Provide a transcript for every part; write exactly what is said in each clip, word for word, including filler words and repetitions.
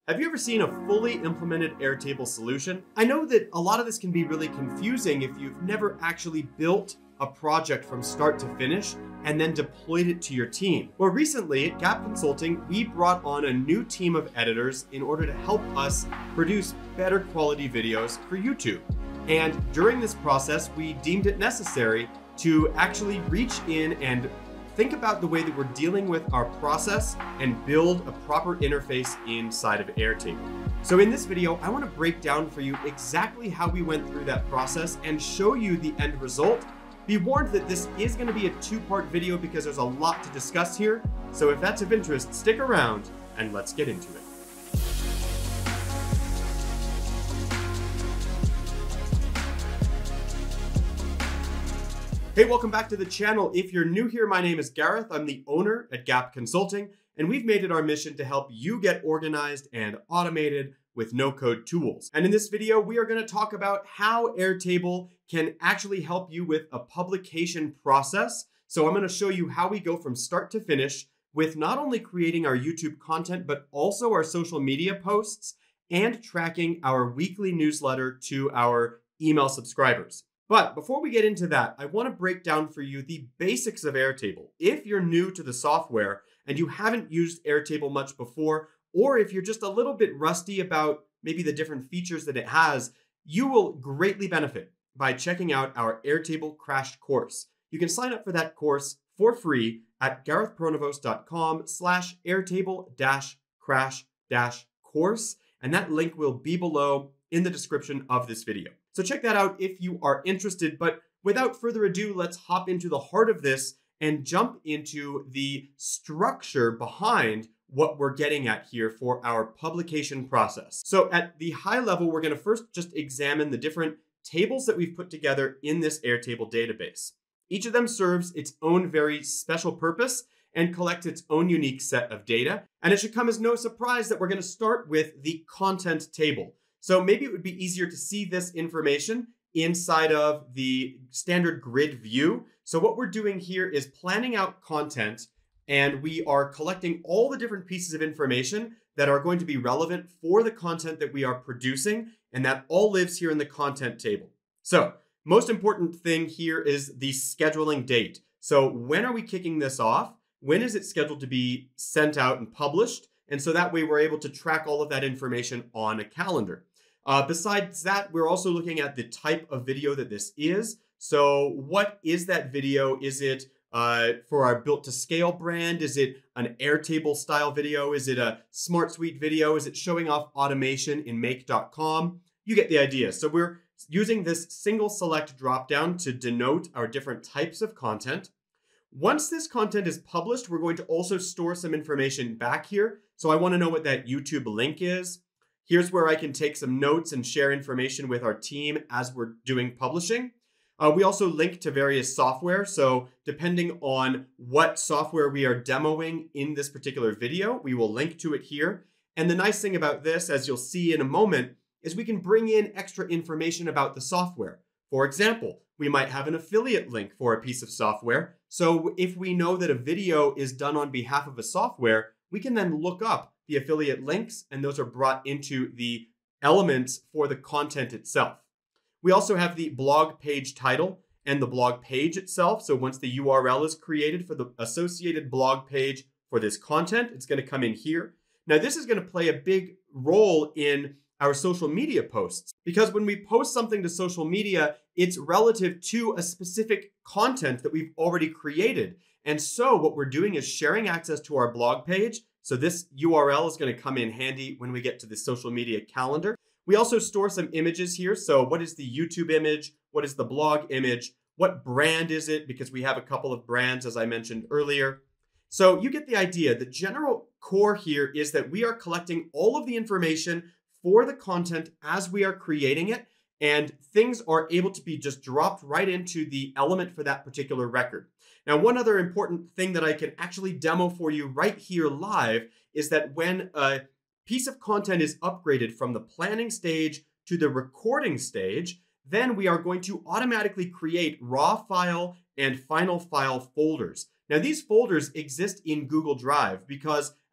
Have you ever seen a fully implemented Airtable solution? I know that a lot of this can be really confusing if you've never actually built a project from start to finish and then deployed it to your team. Well, recently at Gap Consulting, we brought on a new team of editors in order to help us produce better quality videos for YouTube. And during this process, we deemed it necessary to actually reach in and think about the way that we're dealing with our process and build a proper interface inside of Airtable. So in this video, I want to break down for you exactly how we went through that process and show you the end result. Be warned that this is going to be a two-part video because there's a lot to discuss here. So if that's of interest, stick around and let's get into it. Hey, welcome back to the channel. If you're new here, my name is Gareth. I'm the owner at Gap Consulting, and we've made it our mission to help you get organized and automated with no-code tools. And in this video, we are going to talk about how Airtable can actually help you with a publication process. So I'm going to show you how we go from start to finish with not only creating our YouTube content, but also our social media posts and tracking our weekly newsletter to our email subscribers. But before we get into that, I want to break down for you the basics of Airtable. If you're new to the software and you haven't used Airtable much before, or if you're just a little bit rusty about maybe the different features that it has, you will greatly benefit by checking out our Airtable Crash Course. You can sign up for that course for free at garethpronovost.com slash Airtable dash crash dash course, and that link will be below in the description of this video. So check that out if you are interested, but without further ado, let's hop into the heart of this and jump into the structure behind what we're getting at here for our publication process. So at the high level, we're gonna first just examine the different tables that we've put together in this Airtable database. Each of them serves its own very special purpose and collects its own unique set of data. And it should come as no surprise that we're gonna start with the content table. So maybe it would be easier to see this information inside of the standard grid view. So what we're doing here is planning out content, and we are collecting all the different pieces of information that are going to be relevant for the content that we are producing, and that all lives here in the content table. So most important thing here is the scheduling date. So when are we kicking this off? When is it scheduled to be sent out and published? And so that way we're able to track all of that information on a calendar. Uh, besides that, we're also looking at the type of video that this is. So what is that video? Is it uh, for our built to scale brand? Is it an Airtable style video? Is it a Smart Suite video? Is it showing off automation in make dot com? You get the idea. So we're using this single select dropdown to denote our different types of content. Once this content is published, we're going to also store some information back here. So I want to know what that YouTube link is. Here's where I can take some notes and share information with our team as we're doing publishing. Uh, we also link to various software. So depending on what software we are demoing in this particular video, we will link to it here. And the nice thing about this, as you'll see in a moment, is we can bring in extra information about the software. For example, we might have an affiliate link for a piece of software. So if we know that a video is done on behalf of a software, we can then look up the affiliate links, and those are brought into the elements for the content itself. We also have the blog page title and the blog page itself. So once the U R L is created for the associated blog page for this content, it's going to come in here. Now, this is going to play a big role in our social media posts, because when we post something to social media, it's relative to a specific content that we've already created. And so what we're doing is sharing access to our blog page. So this U R L is going to come in handy when we get to the social media calendar. We also store some images here. So what is the YouTube image? What is the blog image? What brand is it? Because we have a couple of brands, as I mentioned earlier. So you get the idea. The general core here is that we are collecting all of the information for the content as we are creating it, and things are able to be just dropped right into the element for that particular record. Now, one other important thing that I can actually demo for you right here live is that when a piece of content is upgraded from the planning stage to the recording stage, then we are going to automatically create raw file and final file folders. Now, these folders exist in Google Drive because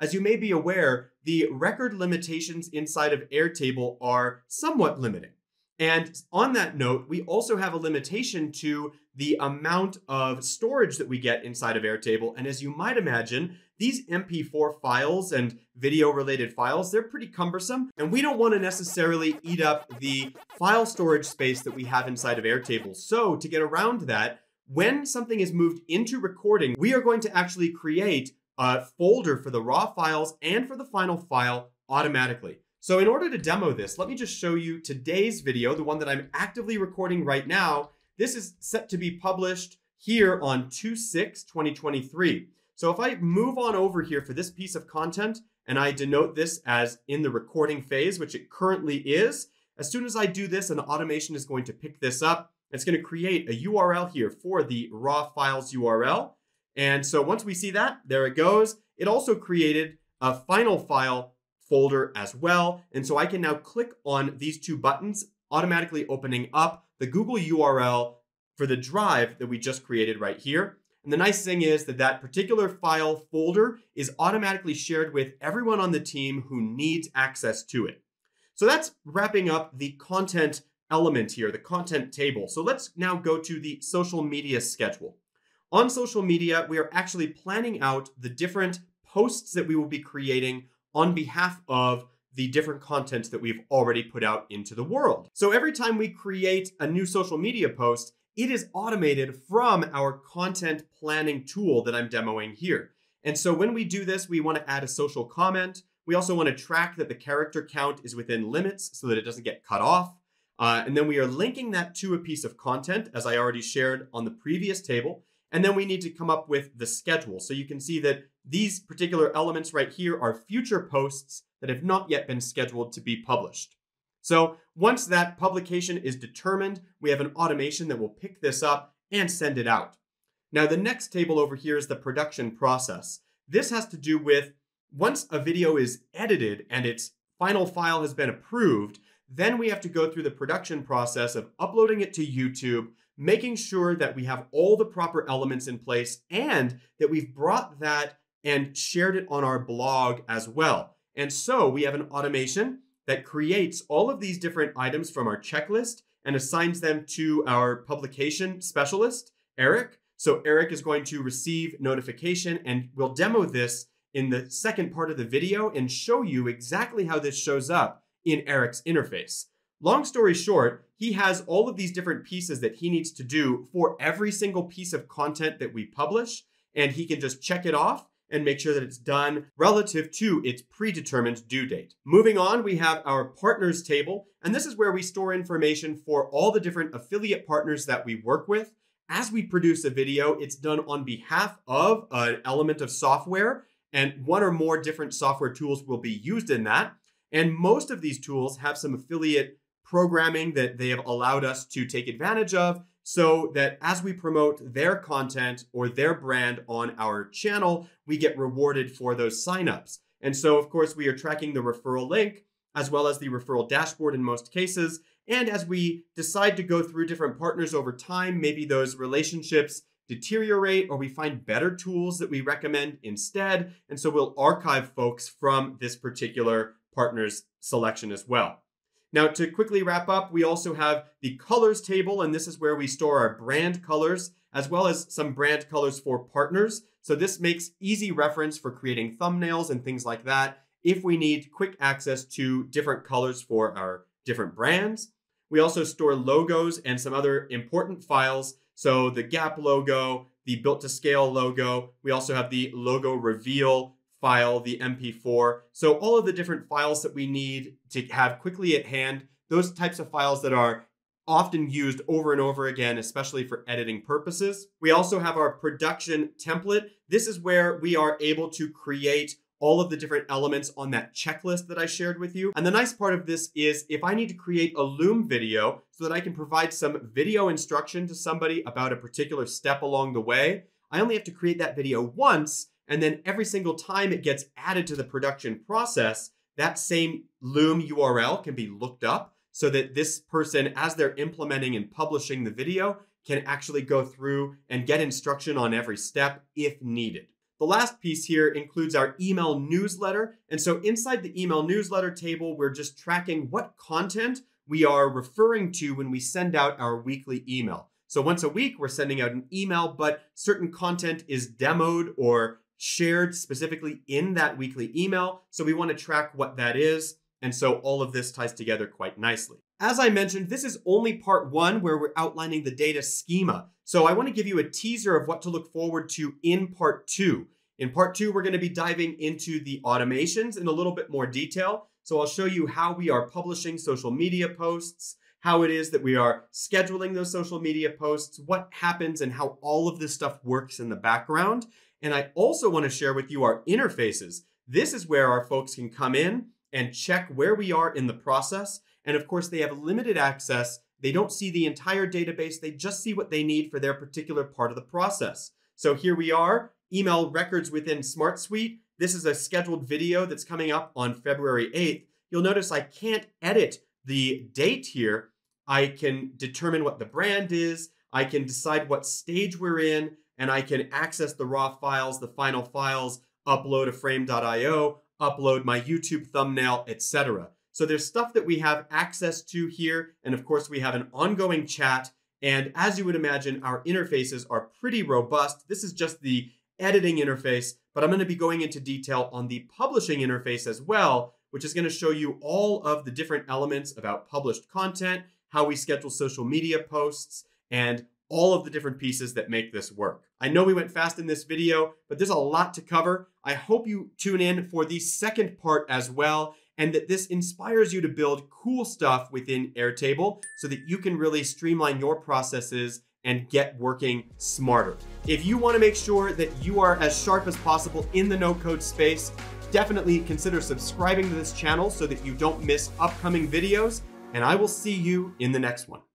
as you may be aware, the record limitations inside of Airtable are somewhat limiting. And on that note, we also have a limitation to the amount of storage that we get inside of Airtable. And as you might imagine, these M P four files and video-related files, they're pretty cumbersome. And we don't want to necessarily eat up the file storage space that we have inside of Airtable. So to get around that, when something is moved into recording, we are going to actually create a folder for the raw files and for the final file automatically. So in order to demo this, let me just show you today's video, the one that I'm actively recording right now. This is set to be published here on two six twenty twenty-three. So if I move on over here for this piece of content and I denote this as in the recording phase, which it currently is, as soon as I do this, an automation is going to pick this up. It's going to create a U R L here for the raw files U R L. And so once we see that, there it goes. It also created a final file folder as well. And so I can now click on these two buttons, automatically opening up the Google U R L for the drive that we just created right here. And the nice thing is that that particular file folder is automatically shared with everyone on the team who needs access to it. So that's wrapping up the content element here, the content table. So let's now go to the social media schedule. On social media, we are actually planning out the different posts that we will be creating on behalf of the different content that we've already put out into the world. So every time we create a new social media post, it is automated from our content planning tool that I'm demoing here. And so when we do this, we want to add a social comment. We also want to track that the character count is within limits so that it doesn't get cut off. Uh, and then we are linking that to a piece of content, as I already shared on the previous table. And then we need to come up with the schedule. So you can see that these particular elements right here are future posts that have not yet been scheduled to be published. So once that publication is determined, we have an automation that will pick this up and send it out. Now, the next table over here is the production process. This has to do with once a video is edited and its final file has been approved, then we have to go through the production process of uploading it to YouTube, making sure that we have all the proper elements in place and that we've brought that and shared it on our blog as well. And so we have an automation that creates all of these different items from our checklist and assigns them to our publication specialist, Eric. So Eric is going to receive notification, and we'll demo this in the second part of the video and show you exactly how this shows up in Eric's interface. Long story short, he has all of these different pieces that he needs to do for every single piece of content that we publish, and he can just check it off and make sure that it's done relative to its predetermined due date. Moving on, we have our partners table, and this is where we store information for all the different affiliate partners that we work with. As we produce a video, it's done on behalf of an element of software, and one or more different software tools will be used in that. And most of these tools have some affiliate programming that they have allowed us to take advantage of, so that as we promote their content or their brand on our channel, we get rewarded for those signups. And so, of course, we are tracking the referral link as well as the referral dashboard in most cases. And as we decide to go through different partners over time, maybe those relationships deteriorate or we find better tools that we recommend instead. And so we'll archive folks from this particular partner's selection as well. Now, to quickly wrap up, we also have the colors table, and this is where we store our brand colors, as well as some brand colors for partners. So this makes easy reference for creating thumbnails and things like that if we need quick access to different colors for our different brands. We also store logos and some other important files. So the Gap logo, the Built to Scale logo. We also have the logo reveal file, the M P four. So all of the different files that we need to have quickly at hand, those types of files that are often used over and over again, especially for editing purposes. We also have our production template. This is where we are able to create all of the different elements on that checklist that I shared with you. And the nice part of this is if I need to create a Loom video so that I can provide some video instruction to somebody about a particular step along the way, I only have to create that video once. And then every single time it gets added to the production process, that same Loom U R L can be looked up so that this person, as they're implementing and publishing the video, can actually go through and get instruction on every step if needed. The last piece here includes our email newsletter. And so inside the email newsletter table, we're just tracking what content we are referring to when we send out our weekly email. So once a week, we're sending out an email, but certain content is demoed or shared specifically in that weekly email. So we want to track what that is. And so all of this ties together quite nicely. As I mentioned, this is only part one where we're outlining the data schema. So I want to give you a teaser of what to look forward to in part two. In part two, we're going to be diving into the automations in a little bit more detail. So I'll show you how we are publishing social media posts, how it is that we are scheduling those social media posts, what happens and how all of this stuff works in the background. And I also want to share with you our interfaces. This is where our folks can come in and check where we are in the process. And of course, they have limited access. They don't see the entire database. They just see what they need for their particular part of the process. So here we are, email records within Smart Suite. This is a scheduled video that's coming up on February eighth. You'll notice I can't edit the date here. I can determine what the brand is. I can decide what stage we're in, and I can access the raw files, the final files, upload a frame dot i o, upload my YouTube thumbnail, et cetera. So there's stuff that we have access to here. And of course, we have an ongoing chat. And as you would imagine, our interfaces are pretty robust. This is just the editing interface, but I'm going to be going into detail on the publishing interface as well, which is going to show you all of the different elements about published content, how we schedule social media posts, and all of the different pieces that make this work. I know we went fast in this video, but there's a lot to cover. I hope you tune in for the second part as well, and that this inspires you to build cool stuff within Airtable so that you can really streamline your processes and get working smarter. If you want to make sure that you are as sharp as possible in the no-code space, definitely consider subscribing to this channel so that you don't miss upcoming videos, and I will see you in the next one.